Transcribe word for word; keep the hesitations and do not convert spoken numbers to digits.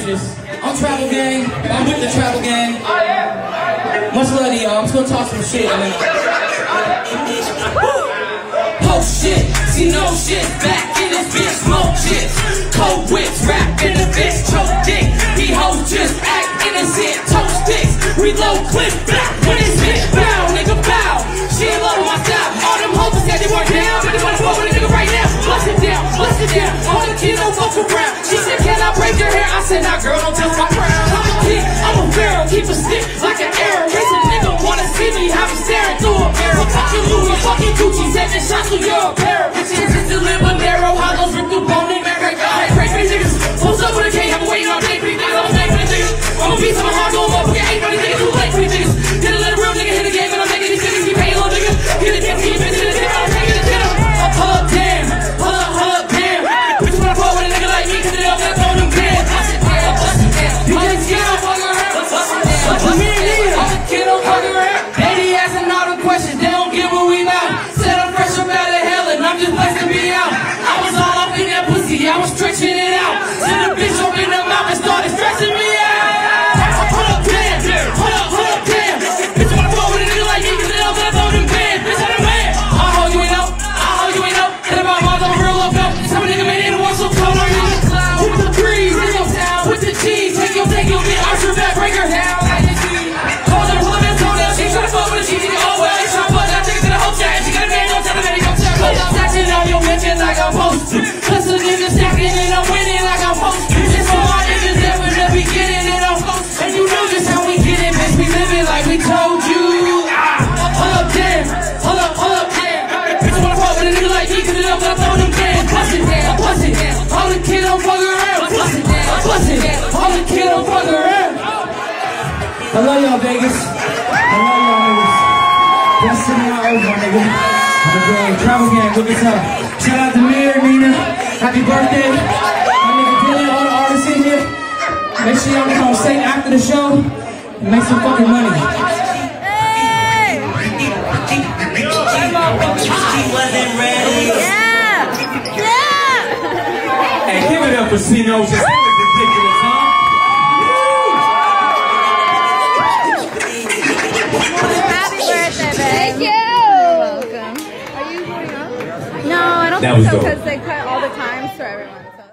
bitches. I'm Travel Gang. I'm with the Travel Gang. Much love to y'all. I'm just gonna talk some shit. I mean, post shit, see no shit. Back in this bitch, smoke shit. Cold whips, rap in the bitch, choke dick. He hoes just act innocent, toast sticks. Reload clip back when it's hit. Bow, nigga, bow. She in love with my style. All them hoes said they weren't down, but they wanna fuck with a nigga right now. Bust it down, bust it down. All the kids don't fuck around. She said, can I break your hair? I said, nah, girl, don't touch my crown. I'm a kid, I'm a pharaoh, keep a stick like an arrow. Raise a nigga wanna see me, have him staring through a mirror. Fucking Louis, fucking Gucci, sending shots to your apparel. Bitches just deliver narrow, hollows rip through bone and marrow. Hey, crazy niggas, post up with a K, have a waiting all day for these niggas. I'm a snake for these niggas. I'm a beast, I'm a hard going motherfucker, ain't for these niggas, too late for these niggas. Did a little real nigga hit the game, and I'm making these niggas keep paying little niggas. Get a damn team, bitch, get a damn, I'm taking a dinner. Pull up, damn, pull up, pull up, damn. Bitches wanna fuck with a nigga like me, cause they don't got throw them damn. Bust it down, bust it down. You just get on fucking around. Bust it down, bust it down. I'm a kid on fucking around. Lady asking all the questions, they don't get what we know. Said I'm fresh up out of hell and I'm just blessed to be out. I was all up in that pussy, I was stretching it out. Till the bitch opened her mouth and started stressing me out. Pull up, damn, pull up, pull up, damn. Bitch wanna fuck with a nigga like me, cause they don't got throw them bands. Bitch, I'm a man. I'll hold you ain't know, I'll hold you ain't know. Tell about moms, I'm a real low belt. Some nigga made it one so cold on you. With the threes, with your sound, with the G's. Take your, take your, get Archer back, break her down like the G. Hold up, pull up and toe down. She tryna fuck with a G. Oh well, she tryna fuck down, take it to the hotel. And she got a man, don't tell her that he gon' tell her. Snatching on your bitches like I'm supposed to. Plus a nigga stacking and I'm winning like I'm supposed to. It's for my niggas that from the beginning and I'm supposed to. And you know just how we get it, bitch. We living like we told you. Ah, pull up, damn. Pull up, pull up, damn. Bitch wanna fuck with a nigga like me, cause they don't got throw them bands. Bust it down, bust it down. All the kid don't fuck around. Bust it down, bust it down. All the kid don't fuck around. I love y'all, Vegas. I love y'all, niggas. Destiny out over, nigga. I'm a gang, Travel Gang, look us up. Shout out to Mir, Nina. Happy birthday. My nigga Dylan, all the artists in here. Make sure y'all come stay after the show and make some fucking money. Hey! Yeah! Yeah! Hey, give it up for C-No's. That was ridiculous, huh? Happy birthday, babe. Thank you! You're welcome. Are you going on? No, I don't That think was so, dope. because